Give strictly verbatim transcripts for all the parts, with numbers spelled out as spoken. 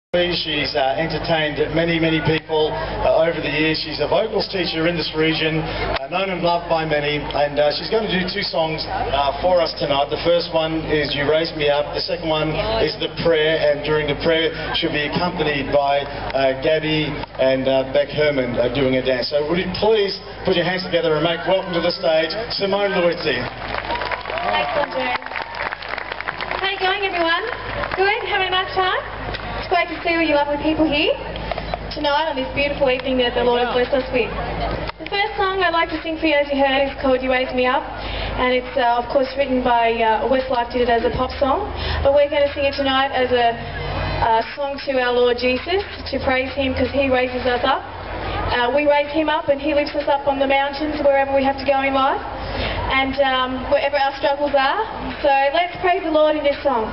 She's uh, entertained many, many people uh, over the years. She's a vocals teacher in this region, uh, known and loved by many, and uh, she's going to do two songs uh, for us tonight. The first one is You Raise Me Up, the second one is The Prayer, and during the prayer she'll be accompanied by uh, Gabby and uh, Beck Herman uh, doing a dance. So would you please put your hands together and make welcome to the stage Simone Liuzzi. Thanks, Andre. How you going, everyone? Good? Having a nice time? It's great to see all you lovely people here tonight on this beautiful evening that the Lord has blessed us with. The first song I'd like to sing for you, as you heard, is called You Raise Me Up, and it's uh, of course written by uh, Westlife, did it as a pop song, but we're going to sing it tonight as a uh, song to our Lord Jesus, to praise Him because He raises us up. Uh, we raise Him up and He lifts us up on the mountains wherever we have to go in life, and um, wherever our struggles are. So let's praise the Lord in this song.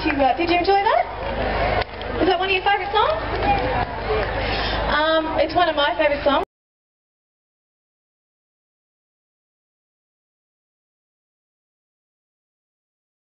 to, uh, did you enjoy that? Was that one of your favourite songs? Um, it's one of my favourite songs.